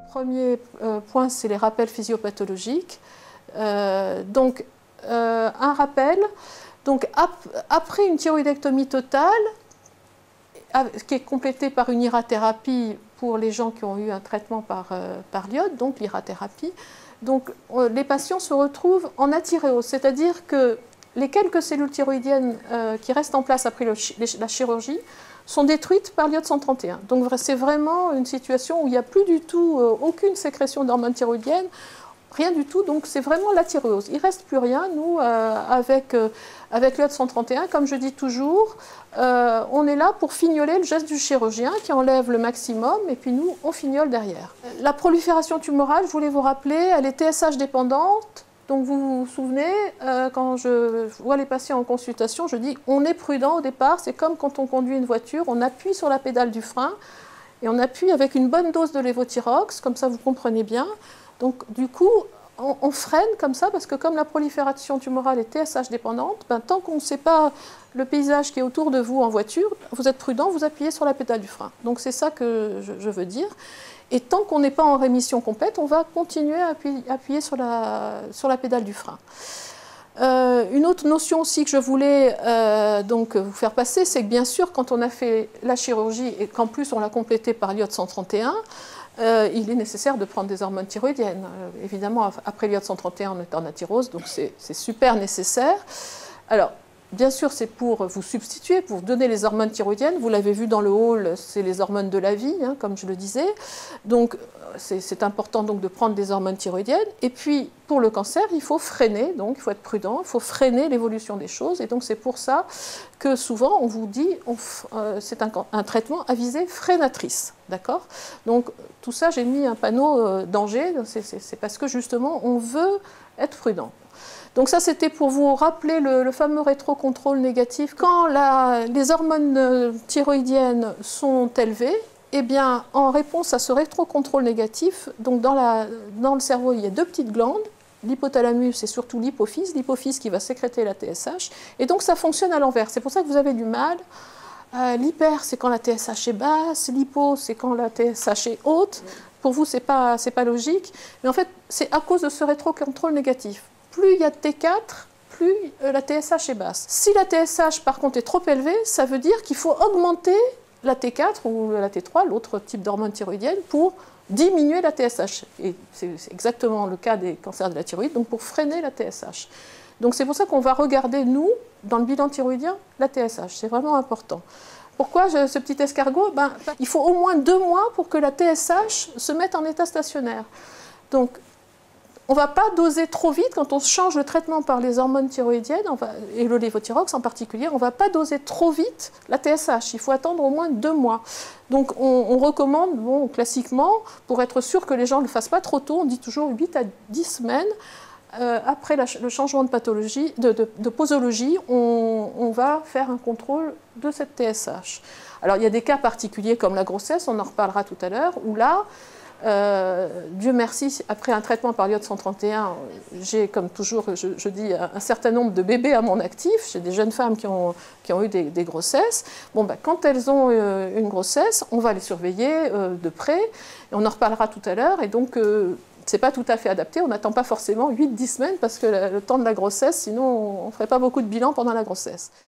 Premier point, c'est les rappels physiopathologiques. Un rappel, donc après une thyroïdectomie totale, qui est complétée par une irathérapie pour les gens qui ont eu un traitement par l'iode, donc l'irathérapie, donc les patients se retrouvent en athyréose, c'est-à-dire que les quelques cellules thyroïdiennes qui restent en place après la chirurgie sont détruites par l'iode 131. Donc c'est vraiment une situation où il n'y a plus du tout aucune sécrétion d'hormones thyroïdiennes, rien du tout, donc c'est vraiment la thyréose. Il ne reste plus rien, nous, avec l'iode 131, comme je dis toujours, on est là pour fignoler le geste du chirurgien qui enlève le maximum, et puis nous, on fignole derrière. La prolifération tumorale, je voulais vous rappeler, elle est TSH dépendante. Donc vous vous souvenez, quand je vois les patients en consultation, je dis on est prudent au départ, c'est comme quand on conduit une voiture, on appuie sur la pédale du frein et on appuie avec une bonne dose de lévothyrox, comme ça vous comprenez bien. Donc du coup, on freine comme ça, parce que comme la prolifération tumorale est TSH dépendante, tant qu'on ne sait pas le paysage qui est autour de vous en voiture, vous êtes prudent, vous appuyez sur la pédale du frein. Donc c'est ça que je veux dire. Et tant qu'on n'est pas en rémission complète, on va continuer à appuyer sur la pédale du frein. Une autre notion aussi que je voulais donc vous faire passer, c'est que bien sûr, quand on a fait la chirurgie et qu'en plus on l'a complétée par l'iode 131, il est nécessaire de prendre des hormones thyroïdiennes. Évidemment, après l'iode 131, on est en athyrose, donc c'est super nécessaire. Alors, bien sûr, c'est pour vous substituer, pour vous donner les hormones thyroïdiennes. Vous l'avez vu dans le hall, c'est les hormones de la vie, hein, comme je le disais. Donc, c'est important donc, de prendre des hormones thyroïdiennes. Et puis, pour le cancer, il faut freiner, donc il faut être prudent, il faut freiner l'évolution des choses. Et donc, c'est pour ça que souvent, on vous dit, c'est un traitement à visée freinatrice. D'accord? Donc, tout ça, j'ai mis un panneau danger. C'est parce que, justement, on veut être prudent. Donc ça, c'était pour vous rappeler le fameux rétrocontrôle négatif. Quand les hormones thyroïdiennes sont élevées, eh bien, en réponse à ce rétrocontrôle négatif, donc dans le cerveau, il y a deux petites glandes, l'hypothalamus et surtout l'hypophyse qui va sécréter la TSH, et donc ça fonctionne à l'envers. C'est pour ça que vous avez du mal. L'hyper, c'est quand la TSH est basse, l'hypo, c'est quand la TSH est haute. Pour vous, c'est pas logique, mais en fait, c'est à cause de ce rétrocontrôle négatif. Plus il y a de T4, plus la TSH est basse. Si la TSH, par contre, est trop élevée, ça veut dire qu'il faut augmenter la T4 ou la T3, l'autre type d'hormone thyroïdienne, pour diminuer la TSH. Et c'est exactement le cas des cancers de la thyroïde, donc pour freiner la TSH. Donc c'est pour ça qu'on va regarder, nous, dans le bilan thyroïdien, la TSH. C'est vraiment important. Pourquoi ce petit escargot? Il faut au moins 2 mois pour que la TSH se mette en état stationnaire. Donc, on ne va pas doser trop vite quand on change le traitement par les hormones thyroïdiennes, et le lévothyrox en particulier, on ne va pas doser trop vite la TSH. Il faut attendre au moins 2 mois. Donc on recommande, bon, classiquement, pour être sûr que les gens ne le fassent pas trop tôt, on dit toujours 8 à 10 semaines. Après le changement de pathologie, de posologie, on va faire un contrôle de cette TSH. Alors il y a des cas particuliers comme la grossesse, on en reparlera tout à l'heure, où là, Dieu merci, après un traitement par l'iode 131, j'ai, comme toujours, je dis, un certain nombre de bébés à mon actif. J'ai des jeunes femmes qui ont eu des grossesses. Bon, quand elles ont une grossesse, on va les surveiller de près, et on en reparlera tout à l'heure. Et donc, c'est pas tout à fait adapté. On n'attend pas forcément 8-10 semaines, parce que le temps de la grossesse, sinon on ne ferait pas beaucoup de bilan pendant la grossesse.